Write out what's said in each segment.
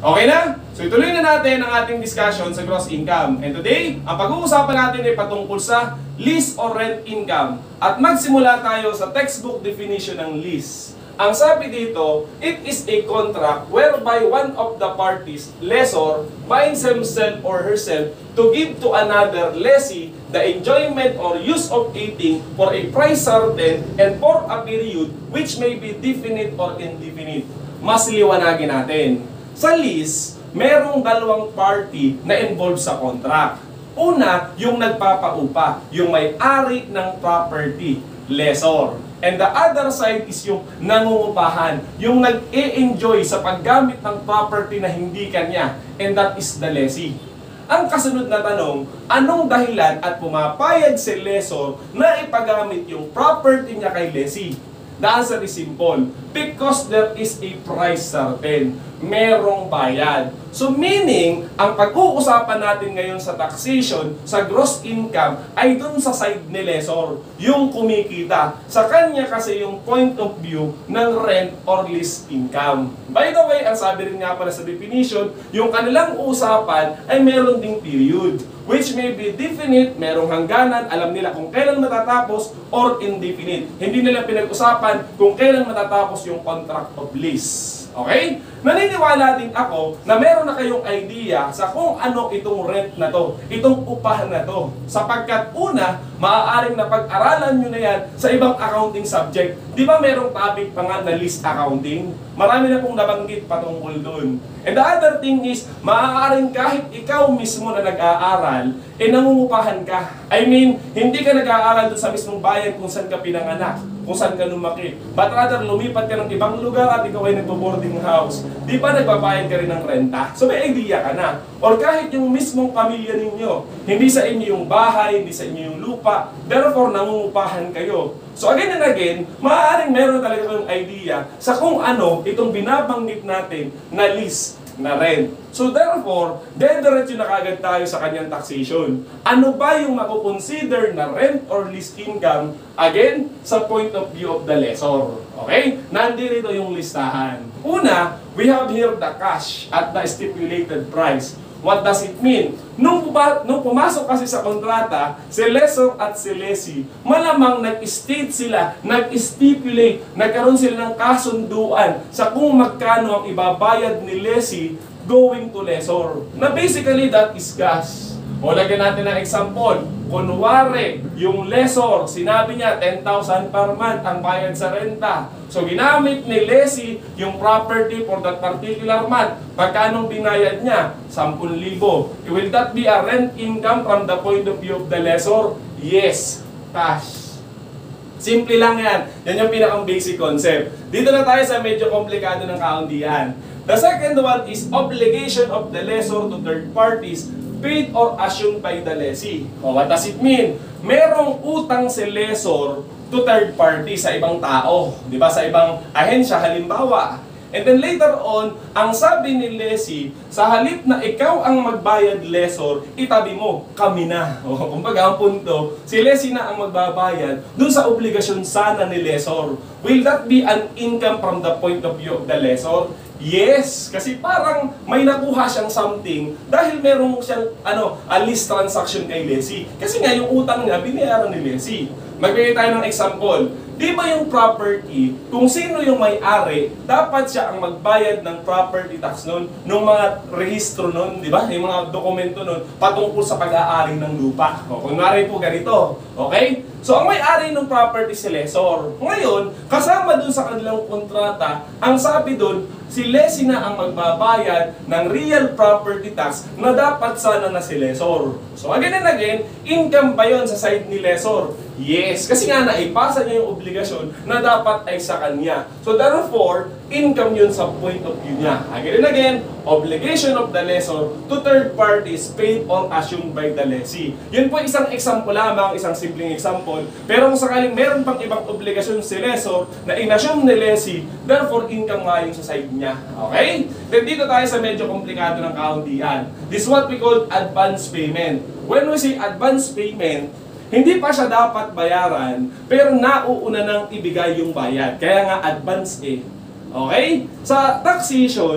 Okay na? So ituloy na natin ang ating discussion sa gross income. And today, ang pag-uusapan natin ay patungkol sa lease or rent income. At magsimula tayo sa textbook definition ng lease. Ang sabi dito, it is a contract whereby one of the parties, lessor, binds himself or herself to give to another lessee the enjoyment or use of a thing for a price certain and for a period which may be definite or indefinite. Mas liwanagin natin. Sa lease, merong dalawang party na involved sa contract. Una, yung nagpapaupa, yung may-ari ng property, lessor. And the other side is yung nangungupahan, yung nag-e-enjoy sa paggamit ng property na hindi kanya, and that is the lessee. Ang kasunod na tanong, anong dahilan at pumapayag si lessor na ipagamit yung property niya kay lessee? The answer is simple, because there is a price certain. Merong bayad. So meaning, ang pag-uusapan natin ngayon sa taxation, sa gross income, ay dun sa side ni lessor, yung kumikita. Sa kanya kasi yung point of view ng rent or lease income. By the way, ang sabi rin nga pala sa definition, yung kanilang usapan ay meron ding period, which may be definite, merong hangganan, alam nila kung kailan matatapos, or indefinite. Hindi nila pinag-usapan kung kailan matatapos yung contract of lease. Okay? Naniniwala din ako na meron na kayong idea sa kung ano itong rent na to, itong upahan na to. Sapagkat una, maaaring na pag-aralan nyo na yan sa ibang accounting subject. Di ba merong topic pa nga na lease accounting? Marami na pong nabanggit patungkol doon. And the other thing is, maaaring kahit ikaw mismo na nag-aaral, nangungupahan ka. I mean, hindi ka nag-aaral doon sa mismong bayan kung saan ka pinanganak, kung saan ka lumaki. But rather, lumipat ka ng ibang lugar at ikaw ay nagbo-boarding house. Di ba nagbabayad ka rin ng renta? So may idea ka na. Or kahit yung mismong pamilya ninyo, hindi sa inyo yung bahay, hindi sa inyo yung lupa, therefore nangungupahan kayo. So again and again, maaaring meron talaga kayong idea sa kung ano itong binabanggit natin na lease, na rent. So therefore, dediretso na kagad tayo sa kanyang taxation. Ano ba yung makukonsider na rent or lease income? Again, sa point of view of the lessor. Okay? Nandito yung listahan. Una, we have here the cash at the stipulated price. What does it mean? Nung pumasok kasi sa kontrata, si lessor at si lessee, malamang nag-state sila, nag-stipulate, nagkaroon sila ng kasunduan sa kung magkano ang ibabayad ni lessee going to lessor. Na basically, that is gas. O lagyan natin ng example. Kunwari, yung lessor, sinabi niya 10,000 per month ang bayad sa renta. So ginamit ni lessee yung property for that particular month. Pagkanong binayad niya? 10,000. Will that be a rent income from the point of view of the lessor? Yes, cash. Simple lang yan. Yan yung pinakang basic concept. Dito na tayo sa medyo komplikado ng kaundian. The second one is obligation of the lessor to third parties paid or assumed by the lessee. O, what does it mean? Merong utang si lessor to third party sa ibang tao, di ba? Sa ibang ahensya, halimbawa. And then later on, ang sabi ni lessee, sa halip na ikaw ang magbayad lessor, itabi mo, kami na. O, kumbaga ang punto, si lessee na ang magbabayad dun sa obligasyon sana ni lessor. Will that be an income from the point of view of the lessor? Yes, kasi parang may nakuha siyang something dahil merong siyang a lease transaction kay lessee. Kasi nga yung utang niya binayaran ni lessee. Magbigay tayo ng example. Di ba yung property, kung sino yung may-ari, dapat siya ang magbayad ng property tax nun, ng mga rehistro nun, di ba? Yung mga dokumento nun, patungkol sa pag-aari ng lupa. O, kunwari po ganito, okay? So, ang may-ari ng property si lessor. Ngayon, kasama dun sa kanilang kontrata, ang sabi dun, si lessee na ang magbabayad ng real property tax na dapat sana na si lessor. So, again and again, income ba yun sa side ni lessor? Yes, kasi nga naipasa niya yung obligasyon na dapat ay sa kanya. So therefore, income yun sa point of view niya. Again and again, obligation of the lessor to third parties paid or assumed by the lessee. Yun po isang example lamang, isang simpleng example. Pero kung sakaling meron pang ibang obligasyon si lessor na inassume ni lessee, therefore income nga yun sa side niya. Okay? Then dito tayo sa medyo komplikado ng kauntian. This is what we call advance payment. When we say advance payment, hindi pa siya dapat bayaran, pero nauuna nang ibigay yung bayad. Kaya nga advance eh. Okay? Sa taxation,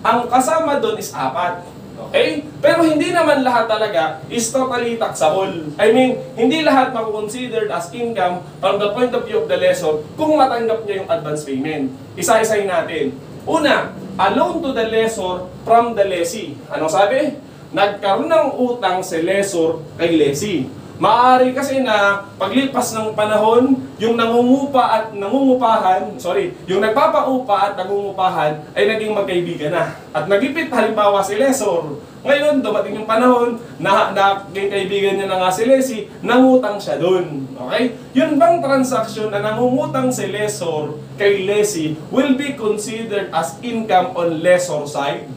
ang kasama doon is 4. Okay? Pero hindi naman lahat talaga is totally taxable. I mean, hindi lahat makukonsidered as income from the point of view of the lessor kung matanggap niya yung advance payment. Isa-isahin natin. Una, a loan to the lessor from the lessee. Anong sabi? Nagkaroon ng utang si lessor kay lessee. Maaari kasi na paglipas ng panahon, yung nangungupa at nangungupahan, yung nagpapaupa at nangungupahan ay naging magkaibigan na. At nagipit halimbawa si lessor. Ngayon, dumating yung panahon na naging kaibigan niya na nga si lessee, nangutang siya dun. Okay? Yun bang transaksyon na nangungutang si lessor kay lessee will be considered as income on lessor side?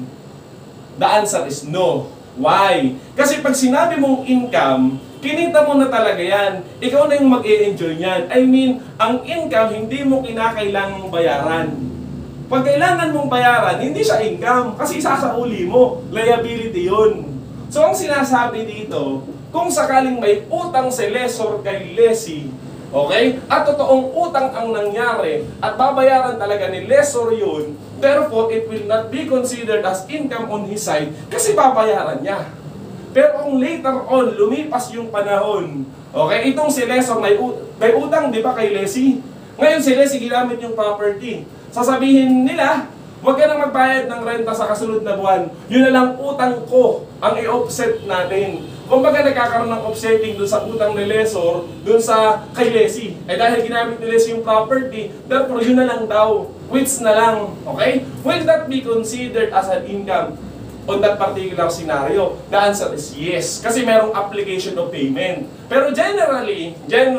The answer is no. Why? Kasi pag sinabi mong income, kinita mo na talaga yan. Ikaw na yung mag-e-enjoy niyan. I mean, ang income, hindi mo kinakailangang bayaran. Pag kailangan mong bayaran, hindi siya income. Kasi sasauli mo. Liability yun. So, ang sinasabi dito, kung sakaling may utang si lessor kay lessee, okay? At totoong utang ang nangyari at babayaran talaga ni lessor yun, therefore, it will not be considered as income on his side kasi babayaran niya. Pero kung later on, lumipas yung panahon, okay, itong si lessor may utang, di ba, kay lessee? Ngayon si lessee ginamit yung property. Sasabihin nila, huwag ka na magbayad ng renta sa kasunod na buwan. Yun na lang utang ko ang i-offset natin. Kung baga nagkakaroon ng offsetting dun sa utang ni lessor, dun sa kay lessee. Eh dahil ginamit ni lessee yung property, therefore yun na lang daw. Quits na lang. Okay? Will that be considered as an income on that particular scenario? The answer is yes. Kasi merong application of payment. Pero generally,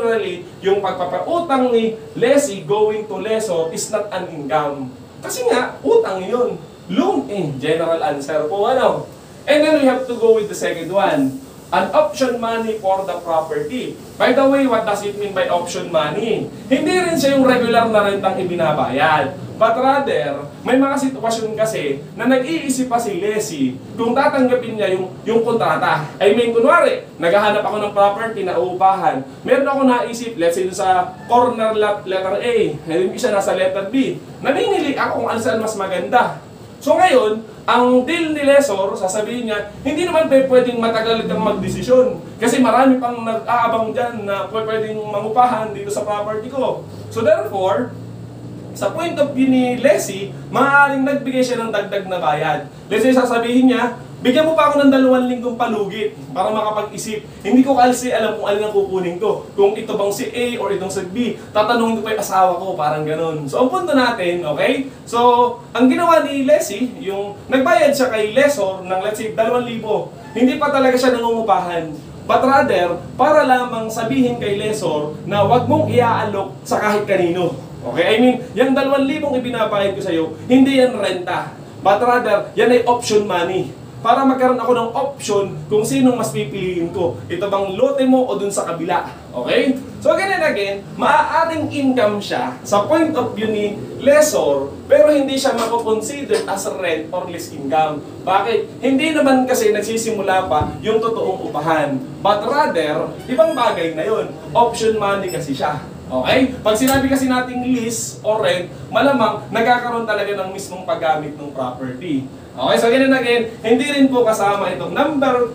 yung pagpapautang ni lessee going to lessor is not an income. Kasi nga, utang yun. Loan general answer po, ano? And then we have to go with the second one. An option money for the property. By the way, what does it mean by option money? Hindi rin siya yung regular na rentang ibinabayad. But rather, may mga sitwasyon kasi na nag-iisip pa si lessee kung tatanggapin niya yung kontrata. I mean, kunwari, naghahanap ako ng property na uupahan. Meron ako naisip, let's say sa corner lot letter A, yung isa nasa letter B. Namimili ako kung ano saan mas maganda. So ngayon, ang deal ni lessor, sasabihin niya, hindi naman pwedeng matagal kang magdesisyon. Kasi marami pang nag-aabang dyan na pwedeng mangupahan dito sa property ko. So therefore, sa point of view ni lessee, maaaring nagbigay siya ng dagdag na bayad. Let's say, sasabihin niya, bigyan mo pa ako ng 2 linggong palugit para makapag-isip. Hindi ko kasi alam kung alin ang kukunin ko. Kung ito bang si A or itong si B. Tatanungin ko pa yung asawa ko, parang ganun. So, ang punto natin, okay? So, ang ginawa ni lessee, yung nagbayad siya kay lessor ng let's say 2,000. Hindi pa talaga siya nangungupahan. But rather, para lamang sabihin kay lessor na wag mong iaalok sa kahit kanino. Okay? I mean, yung 2,000 ibinabayad ko sa'yo, hindi yan renta. But rather, yan ay option money. Para magkaroon ako ng option kung sinong mas pipiliin ko. Ito bang lote mo o dun sa kabila. Okay? So again and again, maaaring income siya sa point of view ni lessor, pero hindi siya mako-consider as rent or lease income. Bakit? Hindi naman kasi nagsisimula pa yung totoong upahan. But rather, ibang bagay na yun. Option money kasi siya. Okay? Pag sinabi kasi nating lease or rent, malamang nagkakaroon talaga ng mismong paggamit ng property. Okay, so again and again, hindi rin po kasama itong number 2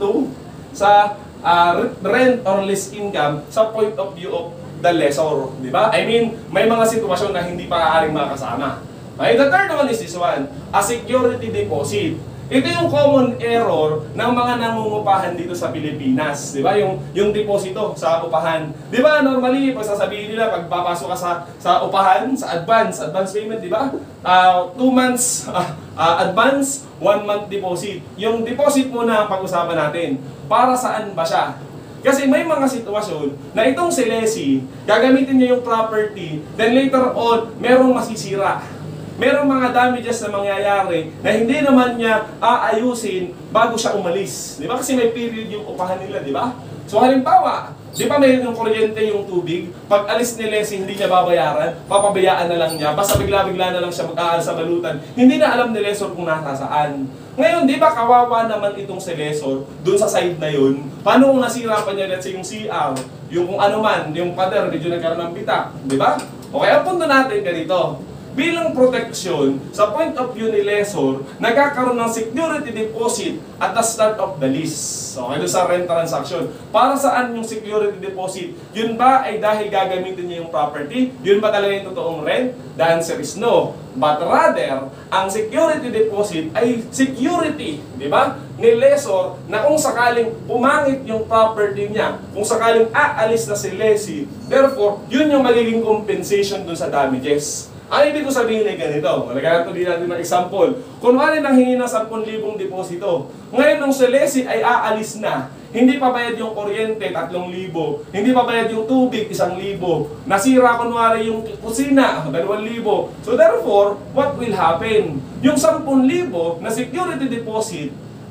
sa rent or lease income sa point of view of the lessor. Di ba? I mean, may mga sitwasyon na hindi pa aaring makasama. Okay, the third one is this one, a security deposit. Ito yung common error ng mga nangungupahan dito sa Pilipinas, di ba? Yung deposito sa upahan. Di ba normally pag sasabihin nila pag papasok ka sa upahan, sa advance payment, di ba? 2 months advance, 1 month deposit. Yung deposit muna ang pag-usapan natin. Para saan ba siya? Kasi may mga sitwasyon na itong si lessee, gagamitin niya yung property, then later on, merong masisira. Merong mga damages na mangyayari na hindi naman niya aayusin bago siya umalis. Di ba? Kasi may period yung upahan nila, di ba? So halimbawa, di ba may yung kuryente, yung tubig, pag alis ni lessee, hindi niya babayaran, papabayaan na lang niya, basta bigla-bigla na lang siya mag-aal sa balutan, hindi na alam ni lessor kung nasasaan. Ngayon, di ba kawawa naman itong si lessor, dun sa side na yun, paano kung nasira pa niya, let's say yung CR, yung kung ano man, yung pader, medyo nagkaroon ng bitak, di ba? Okay, ang punto natin ganito. bilang protection sa point of view ni lessor, nagkakaroon ng security deposit at the start of the lease. Okay, doon sa rent transaction. Para saan yung security deposit? Yun ba ay dahil gagamitin niya yung property? Yun ba talaga yung totoong rent? The answer is no. But rather, ang security deposit ay security, di ba? Ni lessor na kung sakaling pumangit yung property niya, kung sakaling aalis na si lessee, therefore, yun yung magiging compensation dun sa damages. Ang ibig ko sabihin ay ganito, malagyan natin ng example. Kunwari nanghingi ng 10,000 deposito. Ngayon nung si lessee ay aalis na, hindi pa bayad yung kuryente, 3,000. Hindi pa bayad yung tubig, 1,000. Nasira kunwari yung kusina, 2,000. So therefore, what will happen? Yung 10,000 na security deposit,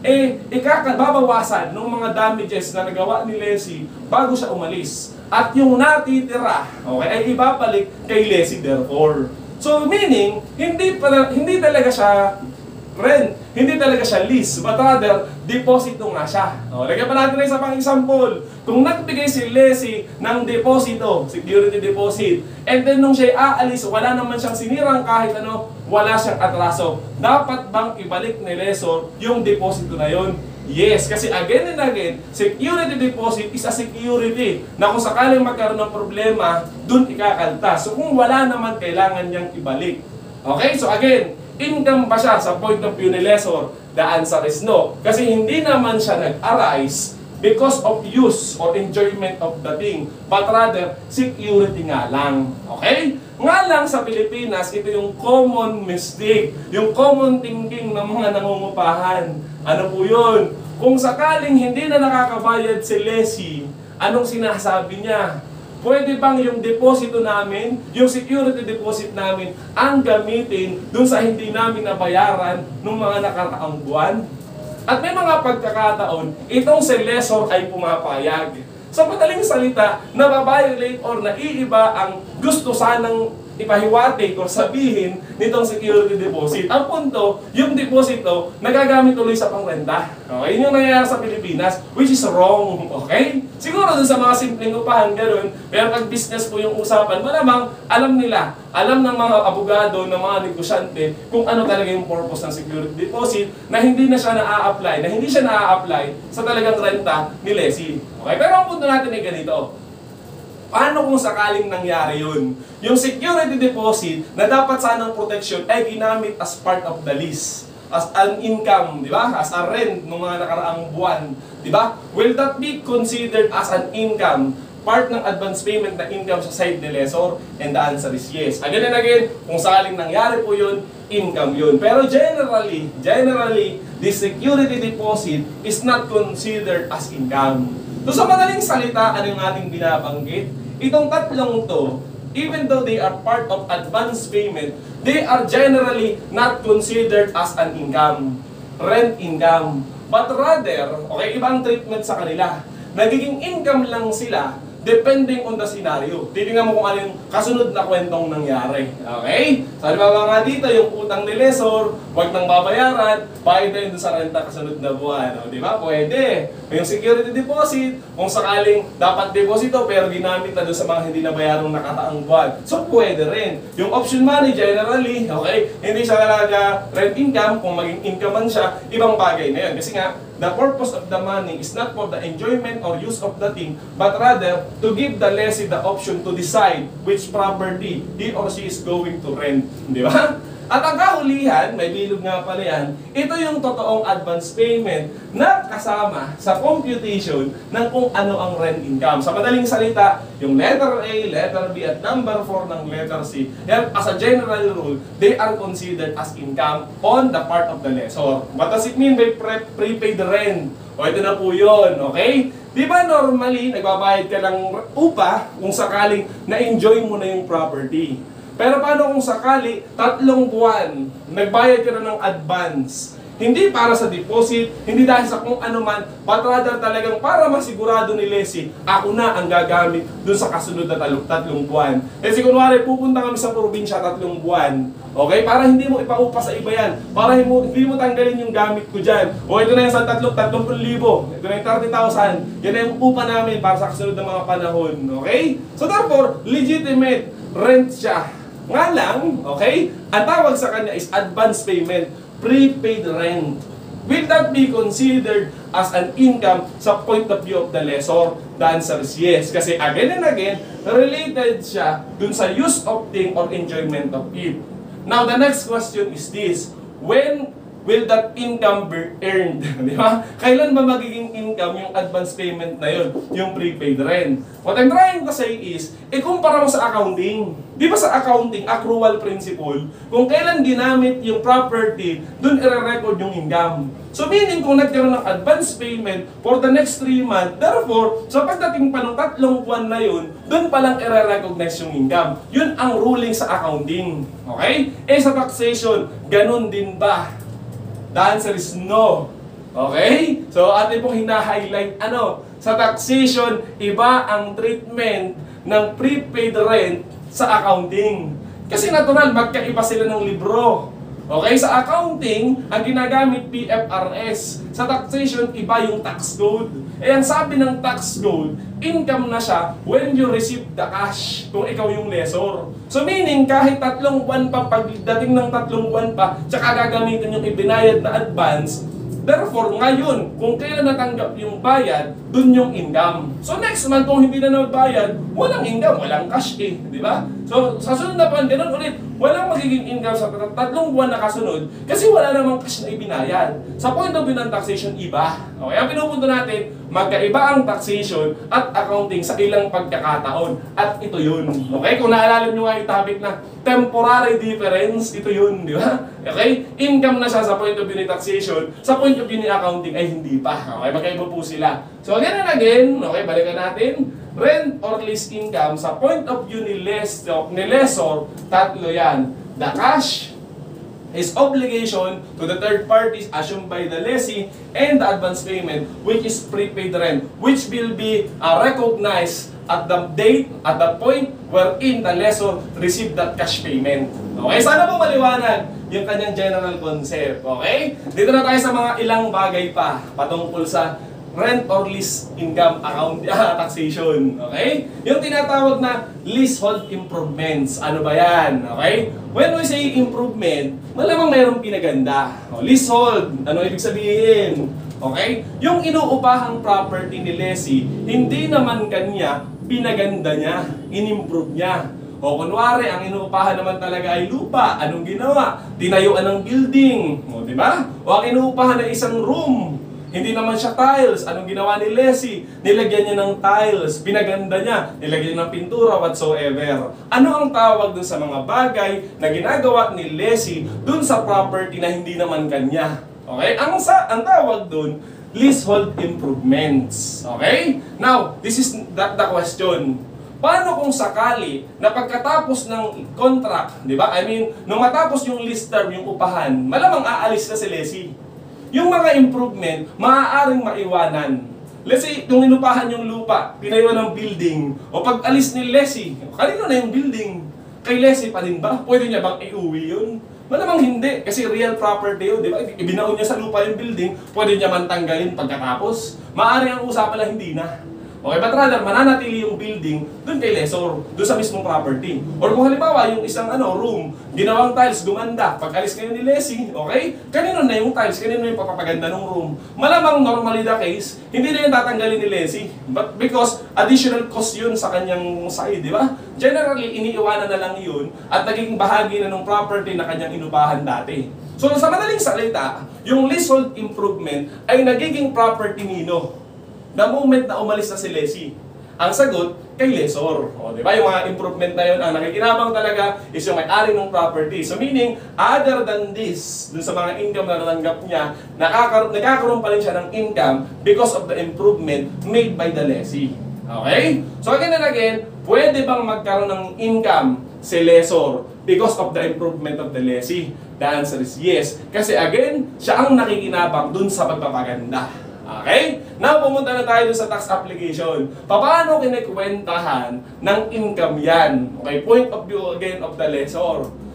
babawasan ng mga damages na nagawa ni lessee bago siya umalis. At yung natitira, okay, ay ibabalik kay lessee therefore. So meaning, hindi talaga siya rent, hindi talaga siya lease, but rather, deposito nga siya. O, lagyan pa natin na isa pang example. Kung nagbigay si lessee ng deposito, security deposit, and then nung siya aalis, wala naman siyang sinirang kahit ano, wala siyang atraso. Dapat bang ibalik ni lessor yung deposito na yon? Yes, kasi again and again, security deposit is a security na kung sakaling magkaroon ng problema, dun ikakaltas. So kung wala naman, kailangan niyang ibalik. Okay, so again, income ba siya sa point of view ni lessor? The answer is no. Kasi hindi naman siya nag-arise because of use or enjoyment of the thing, but rather, security nga lang. Okay? Nga lang sa Pilipinas, ito yung common mistake, yung common thinking ng mga nangungupahan. Ano po yun? Kung sakaling hindi na nakakabayad si lessee, anong sinasabi niya? Pwede bang yung deposito namin, yung security deposit namin, ang gamitin dun sa hindi namin nabayaran nung mga nakaraang buwan? At may mga pagkakataon, itong si lessor ay pumapayag. Sa madaling salita, nababiolate or naiiba ang gusto sanang ipahiwatig o sabihin nitong security deposit. Ang punto, yung deposito, nagagamit tuloy sa pangrenta. Okay? Yun yung nangyayari sa Pilipinas, which is wrong. Okay? Siguro dun sa mga simpleng upahan, gano'n. Pero pag business po yung usapan, malamang alam nila, alam ng mga abogado, ng mga negosyante, kung ano talaga yung purpose ng security deposit na hindi na siya na-a-apply sa talagang renta ni lessee. Okay? Pero ang punto natin ay ganito. Paano kung sakaling nangyari yun? Yung security deposit na dapat sanang protection ay ginamit as part of the lease. As an income, di ba? As a rent ng mga nakaraang buwan. Di ba? Will that be considered as an income? Part ng advance payment na income sa side ni lessor? And the answer is yes. Again and again, kung sakaling nangyari po yun, income yun. Pero generally, the security deposit is not considered as income. So sa madaling salita, ano yung ating binabanggit? Itong tatlong to, even though they are part of advance payment, they are generally not considered as an income, rent income. But rather, okay, ibang treatment sa kanila. Nagiging income lang sila depending on the scenario. Titingnan mo kung ano yung kasunod na kwentong nangyari. Okay? So, halimbawa nga dito, yung utang ni lessor, wag nang babayaran, bayad na yun sa renta kasunod na buwan. O, di ba? Pwede. Yung security deposit, kung sakaling dapat deposito, pero ginamit na doon sa mga hindi nabayarang nakataang buwan. So, pwede rin. Yung option money, generally, okay, hindi siya talaga rent income, kung maging income man siya, ibang bagay na yun. Kasi nga, the purpose of the money is not for the enjoyment or use of the thing, but rather to give the lessee the option to decide which property he or she is going to rent. Di ba? At ang kahulihan, may bilog nga pala yan, ito yung totoong advance payment na kasama sa computation ng kung ano ang rent income. Sa madaling salita, yung letter A, letter B, at number 4 ng letter C, yan, as a general rule, they are considered as income on the part of the lessor. What does it mean by prepaid rent? O ito na po yun, okay? Di ba normally, nagbabayad ka ng upa kung sakaling na-enjoy mo na yung property? Pero paano kung sakali, 3 buwan, nagbayad ka na ng advance? Hindi para sa deposit, hindi dahil sa kung ano man, but rather talagang para masigurado ni lessee, ako na ang gagamit dun sa kasunod na 3 buwan. Kasi kunwari, pupunta kami sa probinsya 3 buwan, okay? Para hindi mo ipaupa sa iba yan, para hindi mo tanggalin yung gamit ko dyan. O ito na yung sa 30,000, ito na yung 30,000, yan na yung upa namin para sa kasunod ng mga panahon, okay? So therefore, legitimate rent siya. Nga lang, okay, ang tawag sa kanya is advance payment, prepaid rent. Will that be considered as an income sa point of view of the lessor? The answer is yes. Kasi again and again, related siya dun sa use of thing or enjoyment of it. Now, the next question is this. When will that income be earned? Di ba? Kailan ba magiging income yung advance payment na yun? Yung prepaid rent. What I'm trying to say is, ikumpara mo sa accounting. Di ba sa accounting, accrual principle, kung kailan ginamit yung property, dun i-record yung income. So meaning, kung nagkaroon ng advance payment for the next 3 months, therefore, sa pagdating pa ng 3 buwan na yun, dun palang i-recognize yung income. Yun ang ruling sa accounting. Okay? Eh sa taxation, ganun din ba? The answer is no. Okay? So, atin pong hina-highlight, sa taxation, iba ang treatment ng prepaid rent sa accounting. Kasi natural, magkaiba sila ng libro. Okay? Sa accounting, ang ginagamit PFRS. Sa taxation, iba yung tax code. Eh, ang sabi ng tax code, income na siya when you receive the cash, kung ikaw yung lessor. So meaning, kahit 3 buwan pa, pagdating ng 3 buwan pa, tsaka gagamitin yung ibinayad na advance, therefore, ngayon, kung kailan natanggap yung bayad, dun yung income. So next month, kung hindi na nagbayad, walang income, walang cash eh, di ba? So sa sunod na buwan, ganun ulit, walang magiging income sa 3 buwan na kasunod kasi wala namang cash na ibinayad. Sa point of view ng taxation, iba. Okay, ang pinupunto natin, magkaiba ang taxation at accounting sa ilang pagkakataon. At ito yun. Okay, kung naalala nyo nga yung topic na temporary difference, ito yun, di ba? Okay, income na siya sa point of view ni taxation, sa point of view ni accounting ay hindi pa. Okay, magkaiba po sila. So again and again, okay, balikan natin. Rent or lease income sa point of view ni lessor, tatlo yan. The cash, his obligation to the third parties assumed by the lessee, and the advance payment, which is prepaid rent, which will be recognized at the date, at the point wherein the lessor received that cash payment. Okay, sana po maliwanag yung kanyang general concept. Okay? Dito na tayo sa mga ilang bagay pa patungkol sa rent or lease income account taxation. Okay? Yung tinatawag na leasehold improvements. Ano ba yan? Okay? When we say improvement, malamang mayroong pinaganda. Leasehold, ano ibig sabihin? Okay? Yung inuupahang property ni lessee, hindi naman kanya pinaganda niya, inimprove niya. O kunwari, ang inuupahan naman talaga ay lupa. Anong ginawa? Tinayuan ng building. O, di ba? O ang inuupahan ay isang room. Hindi naman siya tiles. Anong ginawa ni lessee? Nilagyan niya ng tiles, pinaganda niya, nilagyan ng pintura, whatsoever. Ano ang tawag dun sa mga bagay na ginagawa ni lessee dun sa property na hindi naman kanya? Okay? Ang tawag dun, leasehold improvements. Okay? Now, this is the question. Paano kung sakali na pagkatapos ng contract, di ba? I mean, nung matapos yung lease term, yung upahan, malamang aalis na si lessee. Yung mga improvement, maaaring maiwanan. Let's say, kung inupahan yung lupa, pinayuan ng building, o pag alis ni lessee, kanino na yung building? Kay lessee pa rin ba? Pwede niya bang iuwi yun? Malamang hindi, kasi real property yun, di ba? Ibinaon niya sa lupa yung building, pwede niya man tanggalin pagkatapos. Maaaring ang usapan lang hindi na. Okay, but rather, mananatili yung building dun kay lessor, dun sa mismong property. Or kung halimbawa, yung isang room, ginawang tiles, gumanda, pag alis ngayon ni lessee, okay? Kanino na yung tiles, kanino na yung papapaganda ng room? Malamang normally the case, hindi na yung tatanggalin ni lessee. But because additional cost yun sa kanyang side, di ba? Generally, iniiwanan na lang yun at naging bahagi na ng property na kanyang inupahan dati. So sa madaling salita, yung leasehold improvement ay nagiging property nino the moment na umalis na si lessee. Ang sagot, kay lessor. O, di ba? Yung mga improvement na yun, ang nakikinabang talaga is yung may-ari ng property. So meaning, other than this, dun sa mga income na natanggap niya, nagkakaroon pa rin siya ng income because of the improvement made by the lessee. Okay? So again and again, pwede bang magkaroon ng income si lessor because of the improvement of the lessee? The answer is yes. Kasi again, siya ang nakikinabang dun sa pagpapaganda. Okay? Now, pumunta na tayo sa tax application. Paano kinikwentahan ng income yan? Okay, point of view again of the lessor.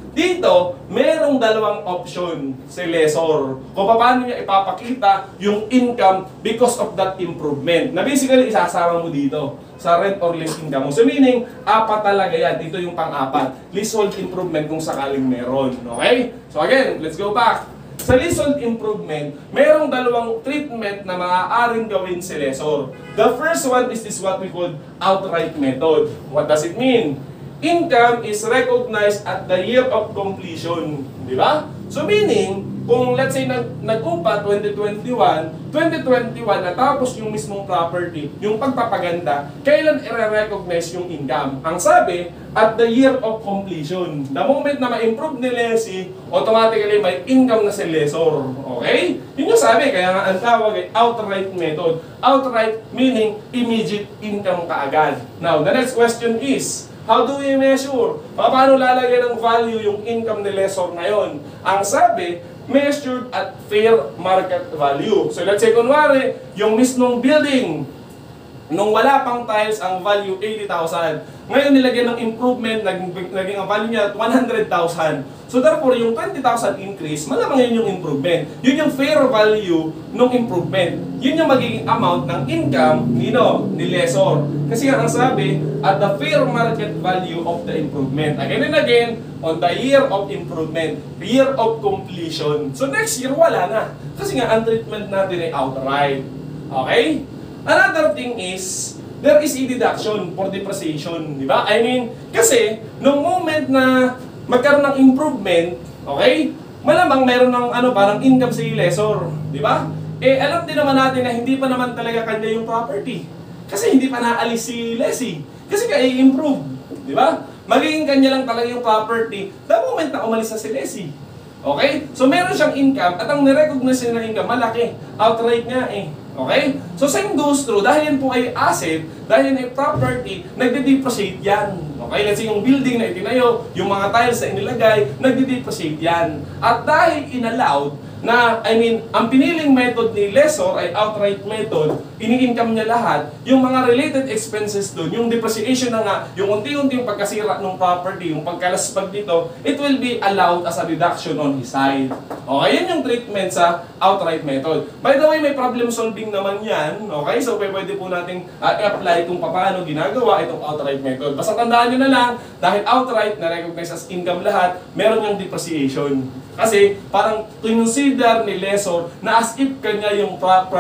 Dito, merong dalawang option si lessor kung paano niya ipapakita yung income because of that improvement. Na basically, isasama mo dito sa rent or lease income mo. So meaning, apat talaga yan. Dito yung pang-apat. Leasehold improvement kung sakaling meron. Okay? So again, let's go back. Sa leasehold improvement, merong dalawang treatment na maaaring gawin si lessor. The first one is this what we call outright method. What does it mean? Income is recognized at the year of completion. Di ba? So meaning, kung let's say nag-upa 2021 natapos yung mismong property, yung pagpapaganda, kailan i-recognize yung income? Ang sabi, at the year of completion. The moment na ma-improve ni lessee, automatically may income na si lessor. Okay? Yun yung sabi, kaya nga ang tawag ay outright method. Outright meaning immediate income kaagad. Now, the next question is, how do we measure? Paano lalagyan ng value yung income ni lessor ngayon? Ang sabi, measured at fair market value. So let's say, kunwari, yung mismong building, nung wala pang tiles, ang value 80,000. Ngayon nilagyan ng improvement, naging ang value niya 100,000. So therefore, yung 20,000 increase, malamang yun yung improvement. Yun yung fair value ng improvement. Yun yung magiging amount ng income ni lessor. Kasi ang sabi, at the fair market value of the improvement. Again and again, on the year of improvement, year of completion. So next year, wala na. Kasi nga, ang treatment natin ay outright. Okay? Another thing is, there is a deduction for depreciation, di ba? I mean, kasi, nung moment na magkaroon ng improvement, okay, malamang meron ng parang income si lessor, di ba? Eh, alam din naman natin na hindi pa naman talaga kanya yung property. Kasi hindi pa naalis si lessee. Kasi kaya i-improve, di ba? Magiging kanya lang talaga yung property the moment na umalis na si lessee. Okay? So, meron siyang income at ang nirecognize niya ng income, malaki. Outright nga eh. Okay? So, same goes through. Dahil yan po ay asset, dahil yan ay property, nagde-depreciate yan. Okay? Let's say yung building na itinayo, yung mga tiles na inilagay, nagde-depreciate yan. At dahil inallowed na, ang piniling method ni lessor ay outright method, ini-income niya lahat, yung mga related expenses doon, yung depreciation na nga, yung unti-unti yung pagkasira ng property, yung pagkalaspag dito, it will be allowed as a reduction on his side. Okay, yan yung treatment sa outright method. By the way, may problem solving naman yan, okay? So, pwede po natin i-apply kung paano ginagawa itong outright method. Basta tandaan nyo na lang, dahil outright na recognize as income lahat, meron yung depreciation. Kasi, parang consider ni lessor na as if kanya yung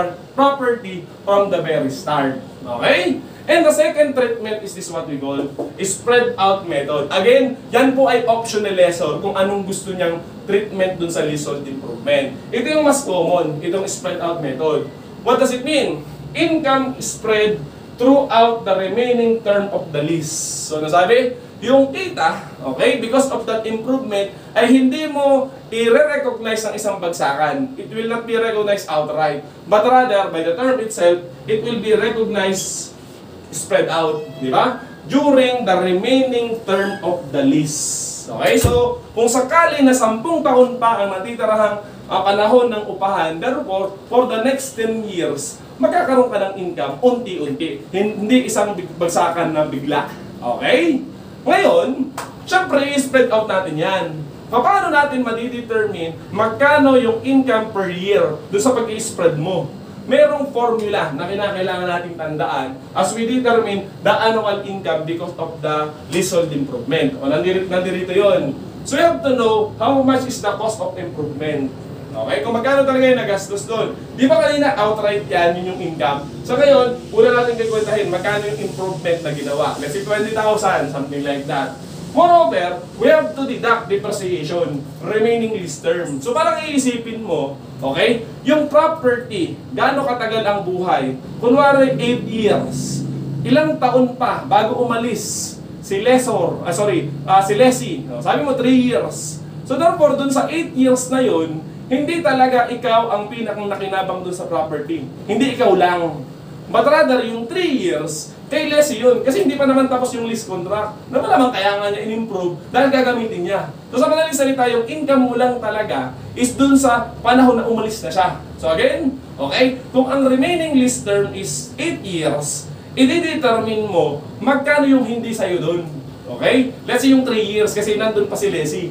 property from the very start. Okay? And the second treatment is this what we call spread out method. Again, yan po ay option ni lessor kung anong gusto niyang treatment dun sa leasehold improvement. Ito yung mas common, itong spread out method. What does it mean? Income spread throughout the remaining term of the lease. So, nasabi? Yung kita, okay, because of that improvement, ay hindi mo i-recognize ng isang bagsakan. It will not be recognized outright. But rather, by the term itself, it will be recognized spread out. Di ba? During the remaining term of the lease. Okay? So, kung sakali na 10 taon pa ang natitirahang panahon ng upahan, therefore, for the next 10 years, magkakaroon ka ng income unti-unti. Hindi isang bagsakan na bigla. Okay? Ngayon, syempre, i-spread out natin yan. Paano natin madidetermine magkano yung income per year doon sa pag-i-spread mo? Merong formula na kinakailangan nating tandaan as we determine the annual income because of the leasehold improvement. O, nandirito yun. So, you have to know how much is the cost of improvement. Okay? Kung magkano talaga yung nagastos doon. Di ba kanina outright yan, yun yung income? So ngayon, una natin kikwentahin, magkano yung improvement na ginawa? Let's say 20,000, something like that. Moreover, we have to deduct depreciation, remaining lease term. So parang iisipin mo, okay, yung property, gaano katagal ang buhay? Kunwari 8 years. Ilang taon pa bago umalis si lessor, si lessee. Sabi mo 3 years. So therefore, dun sa 8 years na yun, hindi talaga ikaw ang pinakang nakinabang dun sa property. Hindi ikaw lang. But rather, yung 3 years, kay lessee yun. Kasi hindi pa naman tapos yung lease contract. Na malamang kaya nga niya in-improve dahil gagamitin niya. So sa madaling salita, yung income mo lang talaga is dun sa panahon na umalis na siya. So again, okay, kung ang remaining lease term is 8 years, i-determine mo magkano yung hindi sa'yo dun. Okay? Let's say yung 3 years kasi nandun pa si lessee.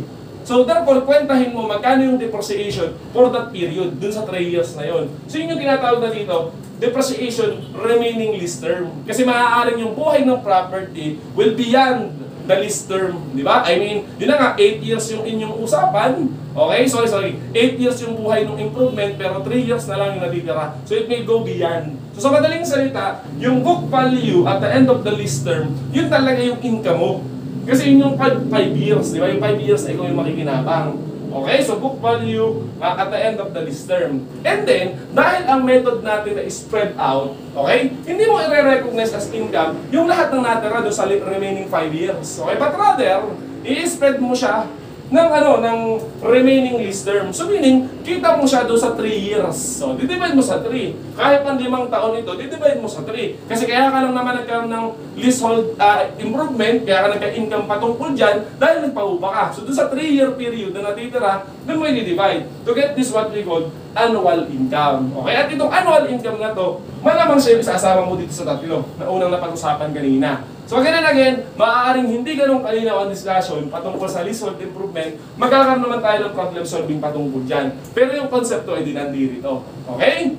So therefore, kwentahin mo magkano yung depreciation for that period, dun sa 3 years na yon. So yun yung tinatawag na dito, depreciation remaining lease term. Kasi maaaring yung buhay ng property will be beyond the lease term, di ba? I mean, yun na nga, 8 years yung inyong usapan. Okay? Sorry. 8 years yung buhay ng improvement, pero 3 years na lang yung natitira. So it may go beyond. So sa madaling salita, yung book value at the end of the lease term, yun talaga yung income mo. Kasi yun yung 5 years, di ba? Yung 5 years na ikaw yung makikinabang. Okay? So book value at the end of the lease term. And then, dahil ang method natin na spread out, okay? Hindi mo i-recognize as income yung lahat ng natira doon sa remaining 5 years. Okay? But rather, i-spread mo siya ng remaining lease term. So meaning, kita mo siya doon sa 3 years. So, didivide mo sa 3. Kahit pang 5 taon ito, didivide mo sa 3. Kasi kaya ka lang naman nagkaroon ng leasehold improvement, kaya ka nagka-income patungkol dyan, dahil nagpaupa ka. So doon sa 3-year period na natitira, doon mo i-divide. To get this what we call annual income. Okay? At itong annual income na to, malamang siya yung isasama mo dito sa tatlo na unang napag-usapan kanina. So again, maaaring hindi ganun kalinaw ang discussion patungkol sa leasehold improvement, magkakaroon naman tayo ng problem solving patungkol dyan. Pero yung konsepto ay dinandirito. Okay?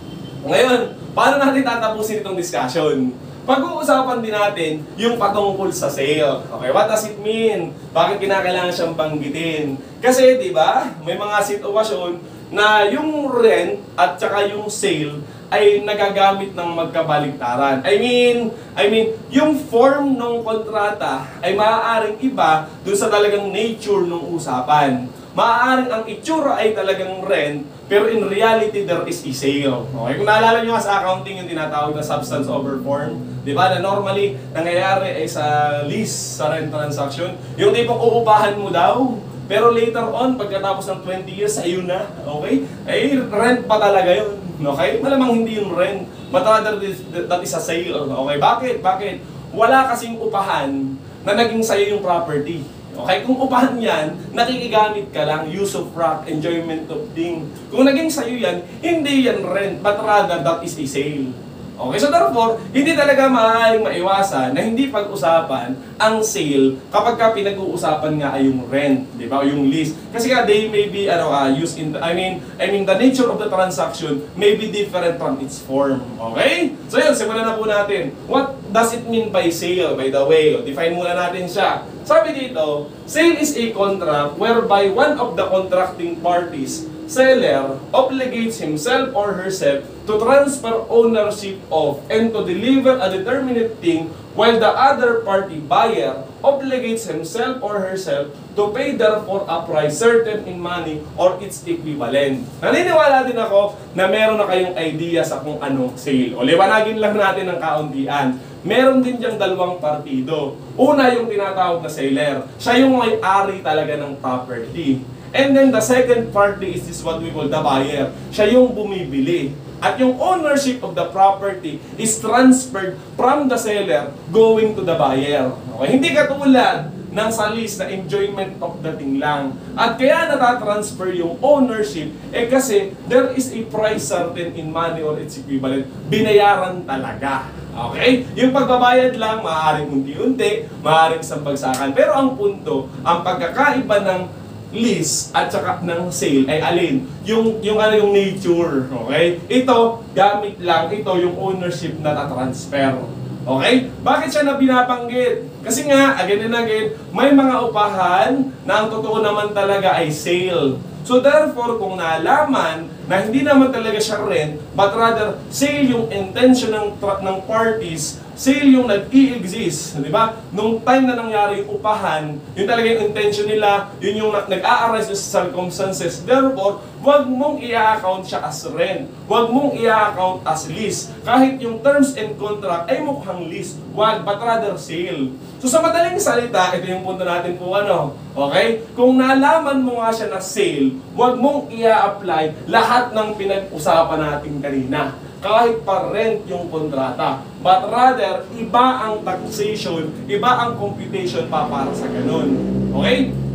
Ngayon, paano natin tatapusin itong discussion? Pag-uusapan din natin yung patungkol sa sale. Okay, what does it mean? Bakit kinakailangan siyang banggitin? Kasi, di ba, may mga sitwasyon na yung rent at saka yung sale ay nagagamit ng magkabaligtaran. I mean, yung form ng kontrata ay maaaring iba dun sa talagang nature ng usapan. Maaaring ang itsura ay talagang rent, pero in reality, there is a sale. Okay? Kung naalala nyo nga sa accounting yung tinatawag na substance over form, di ba? Na normally, nangyayari ay sa lease, sa rent transaction. Yung tipong uupahan mo daw, pero later on, pagkatapos ng 20 years, ayun na. Okay? Ay, rent pa talaga yun. Okay? Malamang hindi yung rent. But rather, that is a sale. Okay? Bakit? Wala kasing upahan na naging sa'yo yung property. Okay? Kung upahan yan, nakikigamit ka lang, use of rock, enjoyment of thing. Kung naging sa'yo yan, hindi yan rent, but rather that is a sale. Okay, so therefore, hindi talaga maaaring maiwasan na hindi pag-usapan ang sale kapag ka pinag-uusapan nga ay yung rent, di ba? O yung lease. Kasi nga they may be used in I mean the nature of the transaction may be different from its form. Okay? So yun, simulan na po natin. What does it mean by sale? By the way, define muna natin siya. Sabi dito, sale is a contract whereby one of the contracting parties, seller, obligates himself or herself to transfer ownership of and to deliver a determinate thing, while the other party, buyer, obligates himself or herself to pay therefore a price certain in money or its equivalent. Naniniwala din ako na meron na kayong idea sa kung anong sale. O liwanagin lang natin ng kauntian. Meron din diyang dalawang partido. Una yung tinatawag na seller. Siya yung may-ari talaga ng property. And then the second party is this what we call the buyer. Siya yung bumibili. At yung ownership of the property is transferred from the seller going to the buyer. Okay? Hindi katulad ng sa lease na enjoyment of the thing lang. At kaya natatransfer yung ownership, kasi there is a price certain in money or its equivalent. Binayaran talaga. Okay? Yung pagbabayad lang, maaaring unti-unti, maaaring sampagsakan. Pero ang punto, ang pagkakaiba ng lease at saka ng sale ay alin? Yung nature. Okay? Ito, gamit lang. Ito, yung ownership na tatransfer. Okay? Bakit siya na binabanggit? Kasi nga, again and again, may mga upahan na ang totoo naman talaga ay sale. So therefore, kung nalaman na hindi naman talaga siya rent, but rather sale yung intention ng parties, sale yung nag-i-exist, di ba? Nung time na nangyari yung upahan, yun talaga yung intention nila, yun yung nag-a-arise sa circumstances. Therefore, huwag mong i-account siya as rent. Huwag mong i-account as lease. Kahit yung terms and contract ay mukhang lease. Huwag, but rather sale. So sa madaling salita, ito yung punto natin po okay? Kung nalaman mo nga siya na sale, huwag mong i-apply lahat ng pinag-usapan natin kanina. Kahit pa rent yung kontrata. But rather, iba ang taxation, iba ang computation pa para sa ganun. Okay?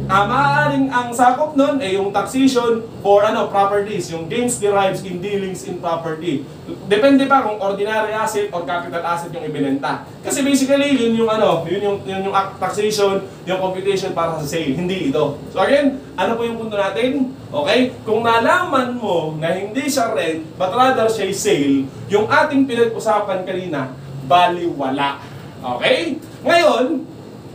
maaaring ang sakop nun ay yung taxation for properties, yung gains derived in dealings in property. Depende pa kung ordinary asset or capital asset yung ibinenta. Kasi basically, yun yung taxation, yung computation para sa sale, hindi ito. So again, ano po yung punto natin? Okay? Kung nalaman mo na hindi siya rent, but rather siya sale, yung ating pinag-usapan kanina, baliwala. Okay? Ngayon,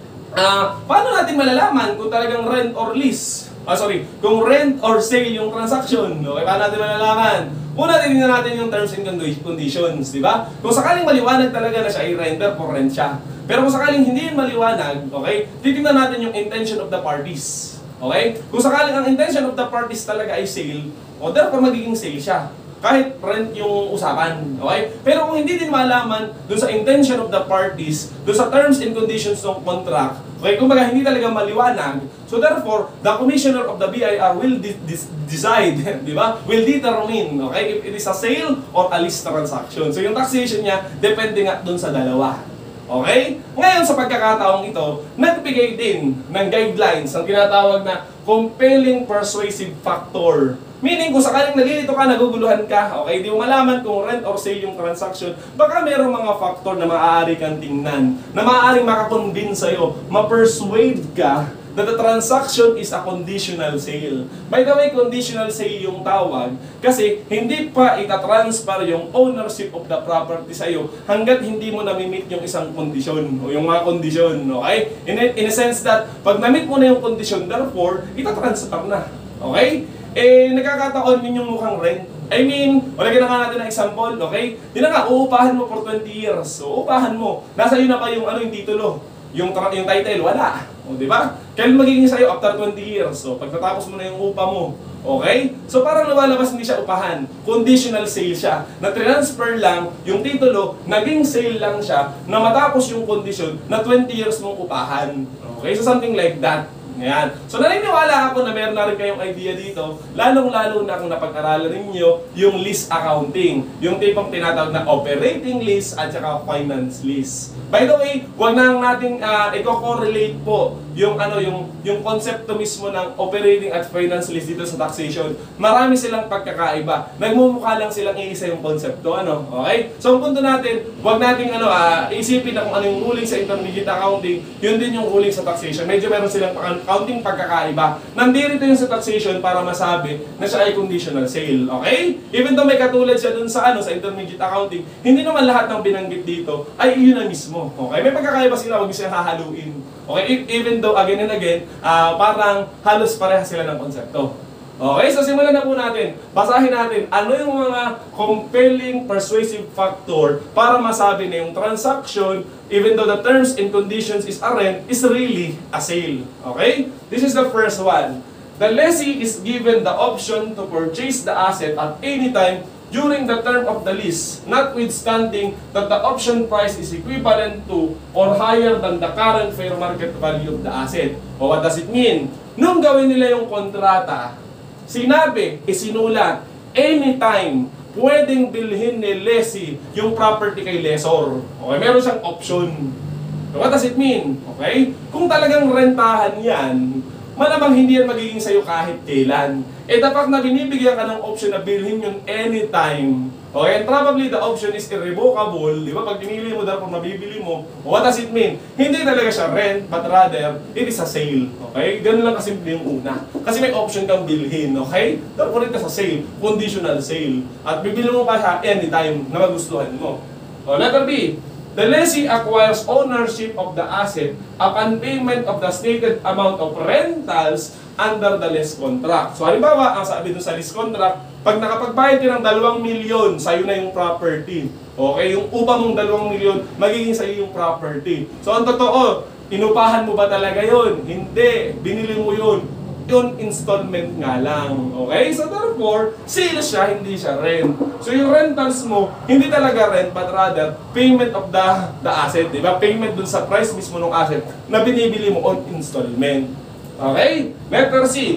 paano natin malalaman kung talagang rent or lease? Kung rent or sale yung transaction. Okay, paano natin malalaman? Una, tingnan natin yung terms and conditions, di ba? Kung sakaling maliwanag talaga na siya ay renter, for rent siya. Pero kung sakaling hindi yun maliwanag, okay, titingnan natin yung intention of the parties. Okay? Kung sakaling ang intention of the parties talaga ay sale, therefore magiging sale siya. Kahit rent yung usapan, okay? Pero kung hindi din malaman dun sa intention of the parties, dun sa terms and conditions ng contract, okay, kumbaga hindi talaga maliwanag, so therefore, the commissioner of the BIR will decide, di ba? Will determine, okay, if it is a sale or a lease transaction. So yung taxation niya, depende nga dun sa dalawa. Okay? Ngayon sa pagkakataong ito, nagbigay din ng guidelines ang tinatawag na compelling persuasive factor. Meaning, kung sakaling nalilito ka, naguguluhan ka, okay, di mo malaman kung rent or sale yung transaction, baka mayroong mga factor na maaari kang tingnan, na maaaring makakonvince sa'yo, ma-persuade ka that the transaction is a conditional sale. By the way, conditional sale yung tawag kasi hindi pa itatransfer yung ownership of the property sa'yo hanggat hindi mo na-meet yung isang kondisyon o yung mga kondisyon. Okay? In a sense that, pag na-meet mo na yung kondisyon, therefore, itatransfer na. Okay? Nagkakataon yun yung mukhang rent. I mean, walagyan na nga natin ng example, okay? Di na nga, uupahan mo for 20 years. So, uupahan mo. Nasa iyo na pa yung yung titulo. Yung title, wala. O, di ba? Kailan magiging sa'yo after 20 years? So, pagkatapos mo na yung upa mo. Okay? So, parang lumalabas hindi siya upahan. Conditional sale siya. Na-transfer lang yung titulo, naging sale lang siya, na matapos yung condition na 20 years mong upahan. Okay? So, something like that. Ayan. So naniniwala ako na meron na rin kayong idea dito, lalong-lalo na kung napag-aralan ninyo yung lease accounting. Yung tipong tinatawag na operating lease at saka finance lease. By the way, huwag na natin i-correlate po yung konsepto mismo ng operating at finance lease dito sa taxation. Marami silang pagkakaiba. Nagmumukha lang silang iisa yung konsepto, Okay? So ang punto natin, huwag nating isipin na kung ano yung ruling sa intermediate accounting, yun din yung ruling sa taxation. Medyo meron silang accounting pagkakaiba. Nandito yung sa taxation para masabi na siya ay conditional sale. Okay? Even though may katulad siya dun sa sa intermediate accounting, hindi naman lahat ng binanggit dito ay yun na mismo. Okay? May pagkakaiba sila, huwag silang hahaluin. Okay? Even though again and again, parang halos parehas sila ng konsepto. Okay, so simulan na po natin. Basahin natin ano yung mga compelling persuasive factor para masabi na yung transaction, even though the terms and conditions is a rent, is really a sale. Okay? This is the first one. The lessee is given the option to purchase the asset at any time during the term of the lease, notwithstanding that the option price is equivalent to or higher than the current fair market value of the asset. O what does it mean? Nung gawin nila yung kontrata, sinabi, isinulat, anytime, pwedeng bilhin ni lessee yung property kay lessor. Okay, meron siyang option. So what does it mean? Okay? Kung talagang rentahan yan, malamang hindi yan magiging sa'yo kahit kailan. Dapat na binibigyan ka ng option na bilhin yung anytime. Okay, and probably the option is irrevocable. Di ba? Pag pinili mo, dapat mabibili mo. What does it mean? Hindi talaga siya rent, but rather, it is a sale. Okay? Ganun lang kasimple yung una. Kasi may option kang bilhin. Okay? Therefore, ito sa sale. Conditional sale. At bibili mo pa siya anytime na magustuhan mo. Letter B. The lessee acquires ownership of the asset upon payment of the stated amount of rentals under the lease contract. So halimbawa, ang sabi doon sa lease contract, pag nakapagbayad ka ng 2 milyon, sa'yo na yung property. Okay, yung upa mong 2 milyon, magiging sa'yo yung property. So ang totoo, inupahan mo ba talaga yun? Hindi, binili mo yun. Yun, installment nga lang. Okay? So therefore, sale siya, hindi siya rent. So yung rentals mo, hindi talaga rent, but rather, payment of the asset. Diba? Payment dun sa price mismo ng asset na binibili mo on installment. Okay? Letter C.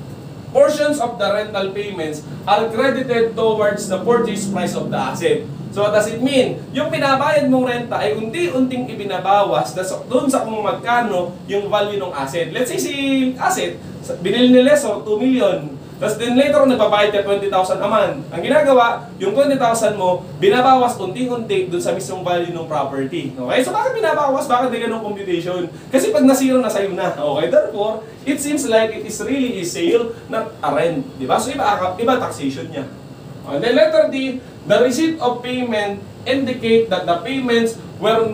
Portions of the rental payments are credited towards the purchase price of the asset. So what does it mean? Yung binabayad mong renta ay unti-unting ibinabawas doon sa kung magkano yung value ng asset. Let's say si asset, binili ni Lesor 2 million. Tapos then later on, nagbabayad ka 20,000 a month. Ang ginagawa, yung 20,000 mo, binabawas unti-unti dun sa mismong value ng property. Okay? So bakit binabawas? Bakit may ganong computation? Kasi pag nasiro na sa'yo na. Okay? Therefore, it seems like it is really a sale, not a rent. Diba? So iba taxation niya. And then letter D, the receipt of payment indicate that the payments were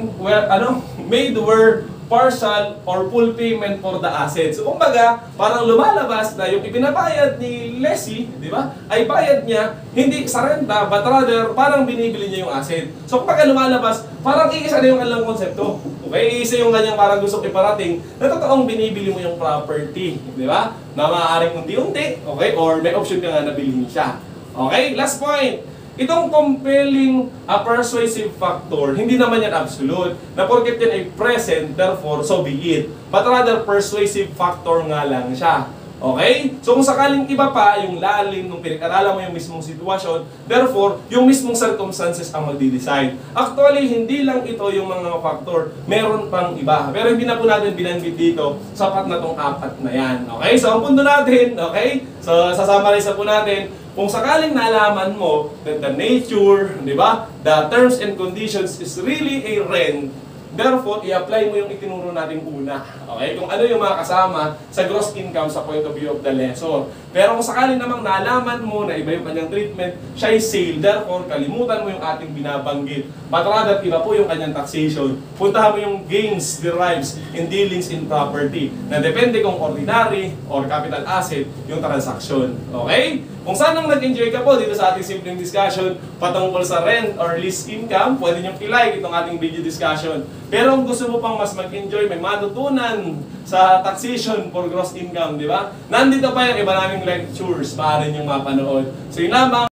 partial or full payment for the assets. So kumbaga, parang lumalabas na yung ipinabayad ni Leslie, di ba? Ay bayad niya hindi sa renta, but rather parang binibili niya yung asset. So kumbaga lumalabas, parang iisa na yung kanilang konsepto. Okay, iisa yung kanyang parang gusto iparating na totoong binibili mo yung property, di ba? Na maaaring unti-unti, okay? Or may option ka nga na bilhin siya. Okay, last point. Itong compelling persuasive factor, hindi naman yan absolute. Na porket yan ay present, therefore, so be it. But rather, persuasive factor nga lang siya. Okay? So kung sakaling iba pa, yung lalim nung pinag-aralan mo yung mismong sitwasyon, therefore, yung mismong circumstances ang magdi-decide. Actually, hindi lang ito yung mga factor, meron pang iba. Pero hindi na po natin binanggit dito, sapat na tong 4 na yan. Okay? So ang punto natin, okay? So sasummarize po natin, kung sakaling nalaman mo that the nature, di ba, the terms and conditions is really a rent, therefore, i-apply mo yung itinuro nating una. Okay? Kung ano yung mga kasama sa gross income sa point of view of the lessor. Pero kung sakaling namang nalaman mo na iba yung kanyang treatment, siya ay sale, therefore, kalimutan mo yung ating binabanggit. But rather, iba po yung kanyang taxation. Puntahan mo yung gains derives in dealings in property na depende kung ordinary or capital asset yung transaction. Okay? Kung saan nag-enjoy ka po dito sa ating simpleng discussion patungkol sa rent or lease income, pwede nyo i-like itong ating video discussion. Pero kung gusto mo pang mas mag-enjoy, may matutunan sa taxation for gross income, di ba? Nandito pa yung iba naming lectures, maaari nyo mapanood. So yun lamang.